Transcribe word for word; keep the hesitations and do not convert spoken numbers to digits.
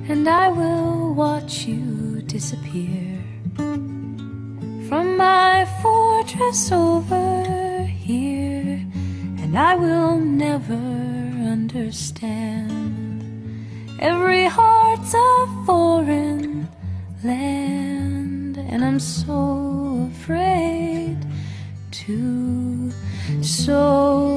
and I will watch you disappear from my fortress over here, and I will never understand. Every heart's a foreign land, and I'm so afraid to. So